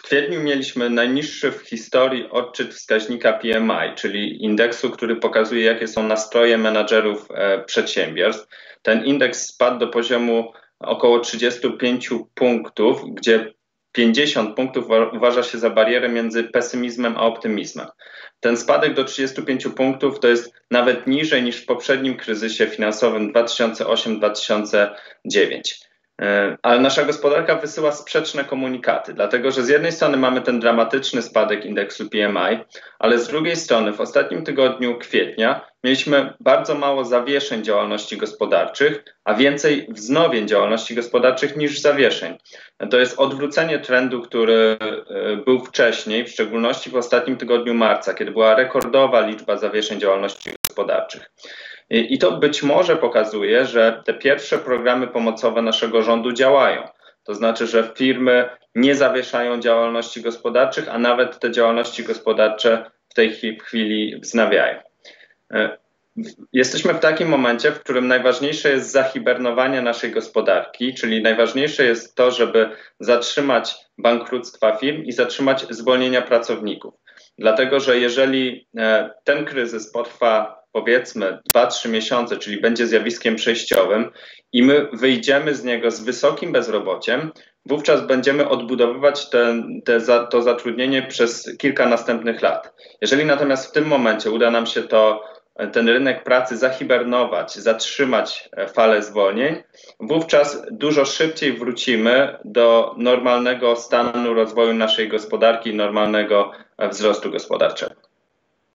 kwietniu mieliśmy najniższy w historii odczyt wskaźnika PMI, czyli indeksu, który pokazuje, jakie są nastroje menadżerów przedsiębiorstw. Ten indeks spadł do poziomu około 35 punktów, gdzie 50 punktów uważa się za barierę między pesymizmem a optymizmem. Ten spadek do 35 punktów to jest nawet niżej niż w poprzednim kryzysie finansowym 2008-2009. Ale nasza gospodarka wysyła sprzeczne komunikaty, dlatego że z jednej strony mamy ten dramatyczny spadek indeksu PMI, ale z drugiej strony w ostatnim tygodniu kwietnia mieliśmy bardzo mało zawieszeń działalności gospodarczych, a więcej wznowień działalności gospodarczych niż zawieszeń. To jest odwrócenie trendu, który był wcześniej, w szczególności w ostatnim tygodniu marca, kiedy była rekordowa liczba zawieszeń działalności gospodarczych. I to być może pokazuje, że te pierwsze programy pomocowe naszego rządu działają. To znaczy, że firmy nie zawieszają działalności gospodarczych, a nawet te działalności gospodarcze w tej chwili wznawiają. Jesteśmy w takim momencie, w którym najważniejsze jest zahibernowanie naszej gospodarki, czyli najważniejsze jest to, żeby zatrzymać bankructwa firm i zatrzymać zwolnienia pracowników. Dlatego, że jeżeli ten kryzys potrwa powiedzmy 2-3 miesiące, czyli będzie zjawiskiem przejściowym i my wyjdziemy z niego z wysokim bezrobociem, wówczas będziemy odbudowywać to zatrudnienie przez kilka następnych lat. Jeżeli natomiast w tym momencie uda nam się ten rynek pracy zahibernować, zatrzymać falę zwolnień, wówczas dużo szybciej wrócimy do normalnego stanu rozwoju naszej gospodarki, normalnego wzrostu gospodarczego.